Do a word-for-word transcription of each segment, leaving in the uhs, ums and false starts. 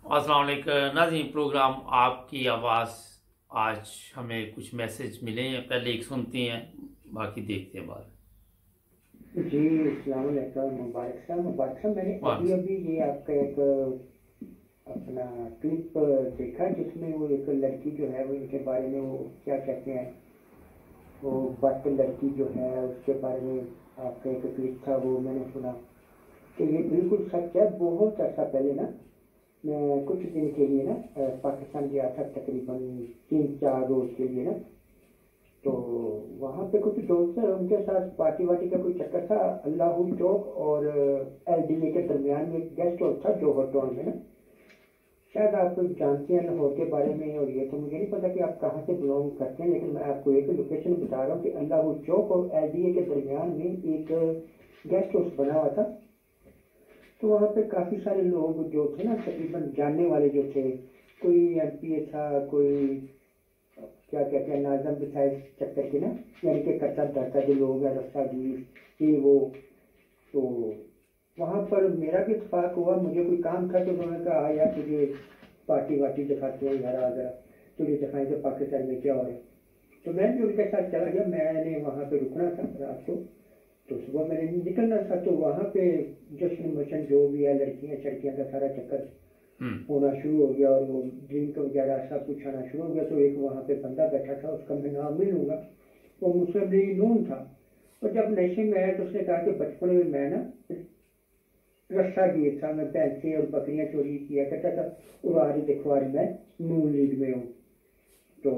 السلام علیکم ناظرین، پروگرام آپ کی آواز آج ہمیں کچھ میسج ملے ہیں، پہلے ایک سنتی ہیں باقی دیکھتے ہیں بعد۔ جی السلام علیکم، مبارک صاحب مبارک صاحب میں نے ابھی ابھی یہ آپ کا ایک اپنا کلپ دیکھا جس میں وہ ایک لڑکی جو ہے وہ ان کے بارے میں وہ کیا کہتے ہیں وہ بد لڑکی جو ہے اس کے بارے میں آپ کا ایک کلپ تھا، وہ میں نے سنا کہ یہ بالکل سچ ہے۔ بہت عرصہ پہلے نا میں کچھ دن کے لیے نا پاکستان گیا تھا، تقریباً تین چار روز کے لیے نا، تو وہاں پہ کچھ دوست ہیں ان کے ساتھ پارٹی واٹی کا کوئی چکر تھا۔ اللہ چوک اور ایل ڈی اے کے درمیان میں ایک گیسٹ ہاؤس تھا جوہر ٹاؤن میں نا، شاید آپ کچھ جانتے ہیں لاہور کے بارے میں، اور یہ تو مجھے نہیں پتا کہ آپ کہاں سے بلانگ کرتے ہیں، لیکن میں آپ کو ایک لوکیشن بتا رہا ہوں کہ اللہ چوک اور ایل ڈی اے کے درمیان میں ایک گیسٹ ہاؤس بنا ہوا تھا۔ تو وہاں پہ کافی سارے لوگ جو تھے نا تقریباً جاننے والے جو تھے، کوئی ایم پی اے تھا، کوئی کیا کہتے ہیں ناظم بھی تھا اس چکر کے نا، یعنی کہ کرتا دھرتا جو لوگ ہیں رستہ گیر یہ وہ، تو وہاں پر میرا بھی اتفاق ہوا، مجھے کوئی کام تھا تو انہوں نے کہا آ یار تجھے پارٹی واٹی دکھاتے ہیں یار، آ ذرا تجھے دکھائیں کہ پاکستان میں کیا ہو رہا ہے۔ تو میں بھی ان کے ساتھ چلا گیا، میں نے وہاں پہ رکنا تھا رات کو، تو صبح میں نے نکلنا تھا، تو وہاں پہ جشن مشن جو بھی ہے لڑکیاں چڑکیاں کا سارا چکر ہونا شروع ہو گیا، اور وہ ڈرنک وغیرہ سب کچھ آنا شروع ہو گیا۔ تو ایک وہاں پہ بندہ بیٹھا تھا، اس کا میں نام نہیں لوں گا، وہ مسلم لیگ نون تھا، اور جب نشے میں آیا تو اس نے کہا کہ بچپن میں میں نا رسہ گیر تھا، میں پیسے اور بکریاں چوری کیا کرتا تھا، اور آج دیکھو آج میں نون لیگ میں ہوں۔ تو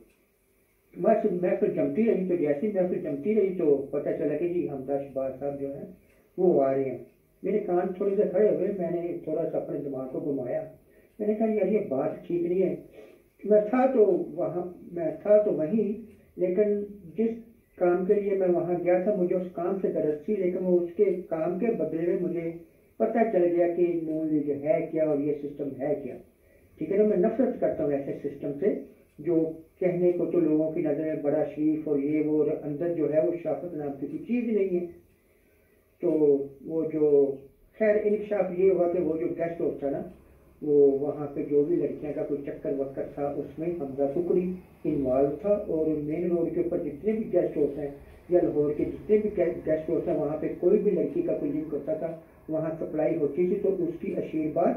میں میں پھر جمتی رہی، تو جیسی میں پھر جمتی رہی تو پتہ چلا کہ جی حمزہ شہباز صاحب جو ہیں وہ آ رہے ہیں۔ میرے کان تھوڑے سے کھڑے ہوئے، میں نے تھوڑا سا اپنے دماغ کو گھمایا، میں نے کہا یار یہ بات ٹھیک نہیں ہے۔ میں تھا تو وہاں میں تھا تو وہیں، لیکن جس کام کے لیے میں وہاں گیا تھا مجھے اس کام سے غرض تھی، لیکن وہ اس کے کام کے بدلے میں مجھے پتہ چل گیا کہ نون لیگ ہے کیا اور یہ سسٹم ہے کیا، ٹھیک ہے نا۔ میں نفرت کرتا ہوں ایسے سسٹم سے جو کہنے کو تو لوگوں کی نظر میں بڑا شریف اور یہ وہ، اور اندر جو ہے وہ شرافت نام کی کوئی چیز نہیں ہے۔ تو وہ جو خیر انکشاف یہ ہوا کہ وہ جو گیسٹ ہاؤس تھا نا، وہ وہاں پہ جو بھی لڑکیاں کا کوئی چکر وکر تھا اس میں حمزہ ککڑی انوالو تھا، اور مین روڈ کے اوپر جتنے بھی گیسٹ ہاؤس ہیں یا لاہور کے جتنے بھی گیسٹ ہاؤس ہیں وہاں پہ کوئی بھی لڑکی کا کوئی لنک ہوتا تھا وہاں سپلائی ہوتی تھی، تو اس کی اشیرباد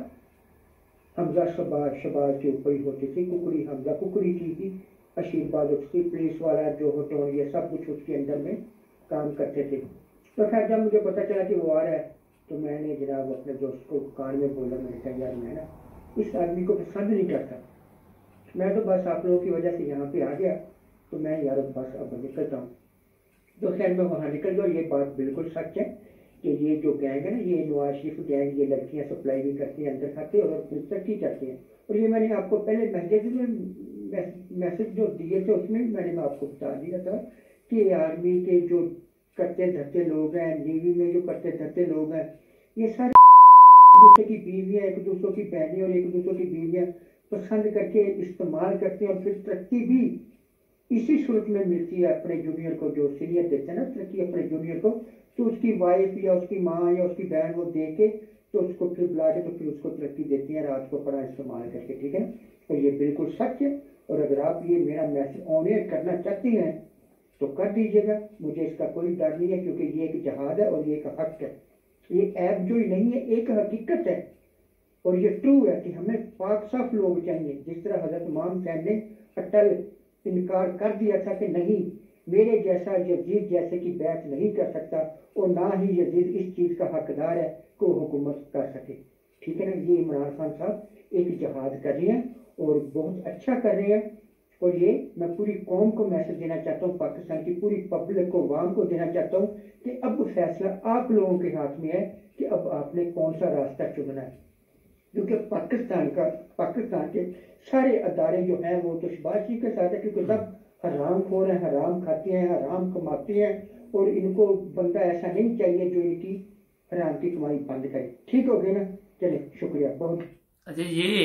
حمزہ شہباز شہباز کے اوپر ہی ہوتی تھی، ککڑی حمزہ ککڑی کی تھی، اشیرباد اس کی، پولیس والا جو ہوٹل یہ سب کچھ اس کے اندر میں کام کرتے تھے۔ تو خیر جب مجھے پتہ چلا کہ وہ آ رہا ہے تو میں نے جناب اپنے دوست کو کان میں بولا، میں نے کہا یار میں نا اس آدمی کو پسند نہیں کرتا، میں تو بس آپ لوگوں کی وجہ سے یہاں پہ آ گیا، تو میں یار بس اب نکلتا ہوں۔ تو خیر میں وہاں نکل گیا، اور یہ بات بالکل سچ ہے کہ یہ جو گینگ ہے نا، یہ نواز شریف گینگ، یہ لڑکیاں سپلائی بھی کرتی ہیں، اندر کھاتے ہیں اور ترقی کرتے ہیں۔ اور یہ میں نے آپ کو پہلے میسیج میں میسیج جو دیے تھے اس میں میں نے آپ کو بتا دیا تھا کہ آرمی کے جو کرتے دھرتے لوگ ہیں، نیوی میں جو کرتے دھرتے لوگ ہیں، یہ سارے ایک دوسرے کی بیویاں، ایک دوسرے کی بہنیں اور ایک دوسرے کی بیویاں پسند کر کے استعمال کرتے ہیں، اور پھر ترقی بھی اسی صورت میں ملتی ہے اپنے جونیئر کو، جو سینئر دیتے ہیں نا ترقی اپنے جونیئر کو، تو اس کی وائف یا اس کی ماں یا اس کی بہن وہ دے کے تو اس کو پھر بلا کے تو پھر اس کو ترقی دیتی ہیں رات کو پڑا استعمال کر کے، ٹھیک ہے۔ اور یہ بالکل سچ ہے، اور اگر آپ یہ میرا میسج آن ایئر کرنا چاہتے ہیں تو کر دیجیے گا، مجھے اس کا کوئی ڈر نہیں ہے، کیونکہ یہ ایک جہاد ہے اور یہ ایک حق ہے، یہ ایپ جو ہی نہیں ہے، ایک حقیقت ہے، اور یہ ٹرو ہے کہ ہمیں پاک صاف لوگ چاہیے۔ جس طرح حضرت امام حسین نے اٹل انکار کر دیا تھا کہ نہیں میرے جیسا یزید جیسے کی بیعت نہیں کر سکتا، اور نہ ہی یزید اس چیز کا حقدار ہے کہ وہ حکومت کر سکے، ٹھیک ہے نا۔ یہ عمران خان صاحب ایک جہاد کر رہے ہیں اور بہت اچھا کر رہے ہیں، اور یہ میں پوری قوم کو میسج دینا چاہتا ہوں، پاکستان کی پوری پبلک کو، عوام کو دینا چاہتا ہوں کہ اب فیصلہ آپ لوگوں کے ہاتھ میں ہے کہ اب آپ نے کون سا راستہ چننا ہے، کیونکہ پاکستان کا پاکستان کے سارے ادارے جو ہیں وہ تو شہباز جی کے ساتھ ہے، کیونکہ سب حرام خور ہیں، حرام کھاتے ہیں، حرام کماتے ہیں، اور ان کو بندہ ایسا نہیں چاہیے جو ان کی حرام کی کمائی بند کرے، ٹھیک ہو گیا نا۔ چلے شکریہ بہت۔ اچھا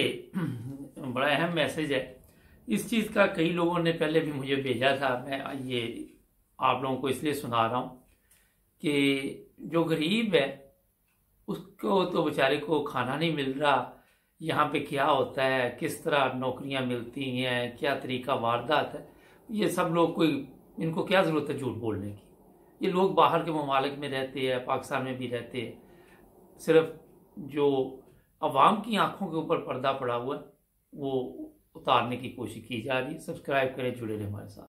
یہ بڑا اہم میسج ہے، اس چیز کا کئی لوگوں نے پہلے بھی مجھے بھیجا تھا، میں یہ آپ لوگوں کو اس لیے سنا رہا ہوں کہ جو غریب ہے اس کو تو بیچارے کو کھانا نہیں مل رہا، یہاں پہ کیا ہوتا ہے، کس طرح نوکریاں ملتی ہیں، کیا طریقہ واردات ہے، یہ سب لوگ کوئی ان کو کیا ضرورت ہے جھوٹ بولنے کی؟ یہ لوگ باہر کے ممالک میں رہتے ہیں، پاکستان میں بھی رہتے ہیں، صرف جو عوام کی آنکھوں کے اوپر پردہ پڑا ہوا ہے وہ اتارنے کی کوشش کی جا رہی ہے۔ سبسکرائب کریں، جڑے رہیں ہمارے ساتھ۔